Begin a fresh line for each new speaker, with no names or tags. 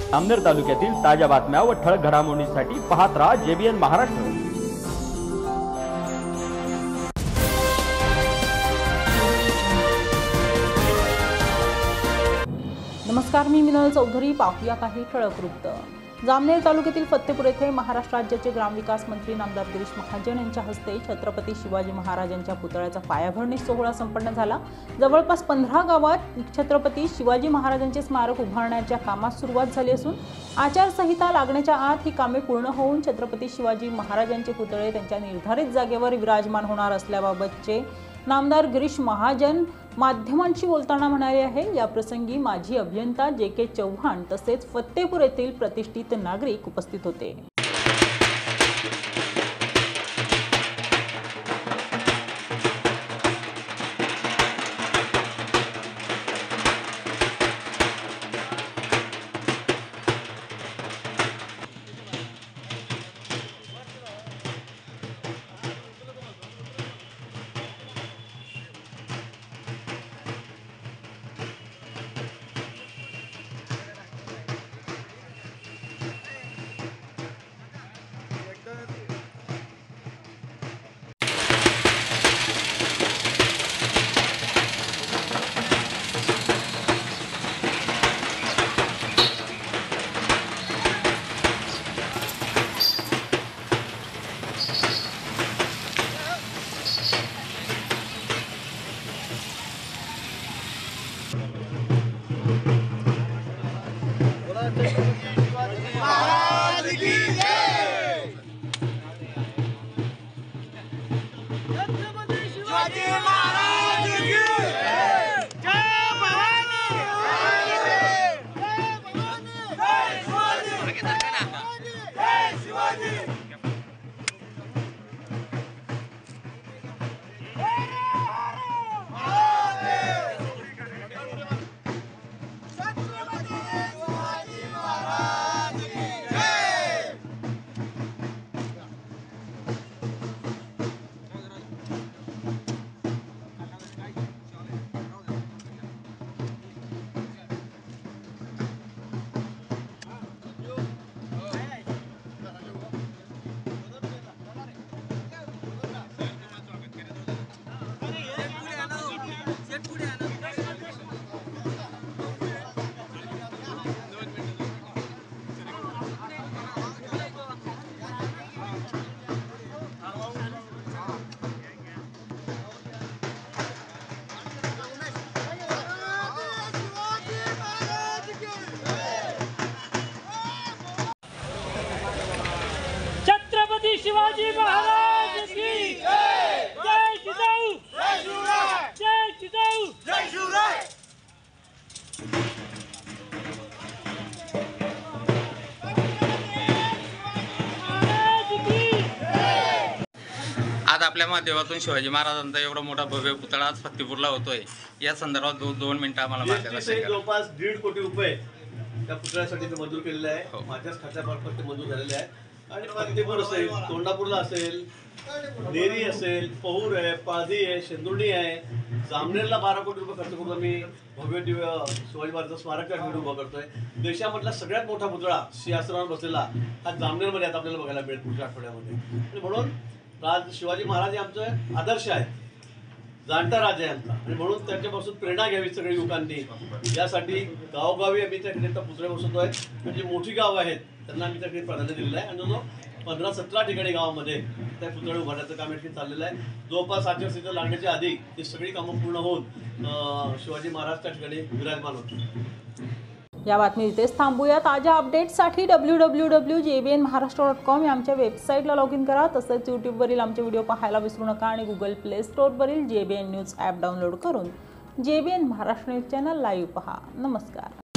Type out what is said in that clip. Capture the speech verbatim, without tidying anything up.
जामनेर तालुक्यातील ताज्या बातम्या व ठळक घडामोडींसाठी पाहत राहा जेबीएन महाराष्ट्र।
नमस्कार, मी मिनल चौधरी। पाहूया काही ठळक वृत्त। जामनेर तालुक्यातील फत्तेपूर येथे महाराष्ट्र राज्याचे ग्रामविकास मंत्री नामदार गिरीश महाजन यांच्या हस्ते छत्रपती शिवाजी महाराजांच्या पुतळ्याचा पायाभरणी सोहळा संपन्न झाला। जवळपास पंधरा गावात छत्रपती शिवाजी महाराजांचे स्मारक उभारण्याच्या कामास सुरुवात झाली असून आचारसंहिता लागण्याच्या आत ही कामे पूर्ण होऊन छत्रपती शिवाजी महाराजांचे पुतळे त्यांच्या निर्धारित जागेवर विराजमान होणार असल्याबाबतचे नामदार गिरीश महाजन माध्यमांशी बोलताना म्हणाले आहे। या प्रसंगी माजी अभियंता जे के चव्हाण तसेच फत्तेपूर येथील प्रतिष्ठित नागरिक उपस्थित होते।
शिवाजी महाराज की जय। जय जिजाऊ, जय शिवराय, जय जिजाऊ, जय शिवराय।
आज आपल्या माध्यमातून शिवाजी महाराजांचा एवढा मोठा भव्य पुतळा आज फत्तेपूरला होतोय। या संदर्भात दोन दोन मिनिटं आम्हाला मार्गदर्शन करा।
जवळपास दीड कोटी रुपये त्या पुतळ्यासाठी मंजूर केलेले आहे। माझ्याच खात्यामार्फत ते मंजूर झालेले आहे आणि फत्तेपूर असेल, तोंडापूरला असेल, नेरी असेल, पहूर आहे, पाळधी आहे, शेंदुर्णी आहे, जामनेरला बारा कोटी रुपये खर्च करून आम्ही भव्य दिव्य शिवाजी महाराज स्मारक ठिकाणी उभा करतोय। देशामधला सगळ्यात मोठा पुतळा सिंहासनावर बसलेला हा जामनेरमध्ये आता आपल्याला बघायला मिळेल पुढच्या आठवड्यामध्ये। आणि म्हणून राज शिवाजी महाराज हे आमचे आदर्श आहेत, जाणता राजा आहे आमचा, आणि म्हणून त्यांच्यापासून प्रेरणा घ्यावी सगळ्या युवकांनी। यासाठी गावोगावी आम्ही त्या ठिकाणी पुतळे बसवतोय। म्हणजे मोठी गावं आहेत त्यांना आम्ही त्या ठिकाणी प्राधान्य दिलेलं आहे आणि जो पंधरा सतरा ठिकाणी गावामध्ये त्या पुतळे उभारण्याचं काम या ठिकाणी चाललेलं आहे। जवळपास आचारसंहिता लागण्याच्या आधी ही सगळी कामं पूर्ण होऊन शिवाजी महाराज त्या ठिकाणी विराजमान होते।
या बातमी इथेच थांबूया। ताज्या अपडेट्ससाठी W W W dot J B N Maharashtra dot com या आमच्या वेबसाईटला लॉग इन करा। तसंच यूट्यूबवरील आमचे व्हिडिओ पाहायला विसरू नका आणि गुगल प्ले स्टोअरवरील J B N news app download करून J B N Maharashtra news channel live पहा। नमस्कार।